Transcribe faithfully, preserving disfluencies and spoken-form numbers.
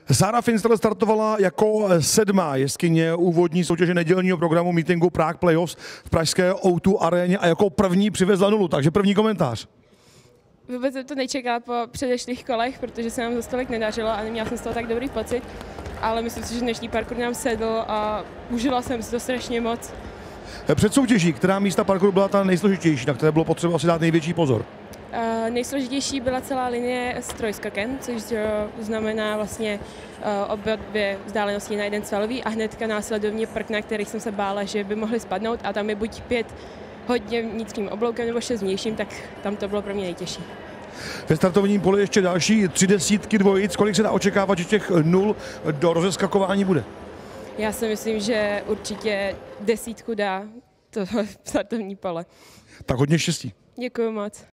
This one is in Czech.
Sára Finstler startovala jako sedmá jezdkyně úvodní soutěže nedělního programu meetingu Prague Playoffs v pražské O dva aréně a jako první přivezla nulu, takže první komentář. Vůbec jsem to nečekala po předešlých kolech, protože se nám za tolik nedařilo a neměla jsem z toho tak dobrý pocit, ale myslím si, že dnešní parkour nám sedl a užila jsem si to strašně moc. Před soutěží, která místa parkouru byla ta nejsložitější, na které bylo potřeba si dát největší pozor? Uh, nejsložitější byla celá linie s trojskakem, což uh, znamená vlastně uh, obě dvě vzdálenosti na jeden svalový a hnedka následovně prk, na kterých jsem se bála, že by mohly spadnout a tam je buď pět hodně nízkým obloukem nebo šest vnějším, tak tam to bylo pro mě nejtěžší. Ve startovním poli ještě další tři desítky dvojic. Kolik se dá očekávat, že těch nul do rozeskakování bude? Já si myslím, že určitě desítku dá to startovní pole. Tak hodně štěstí. Děkuji moc.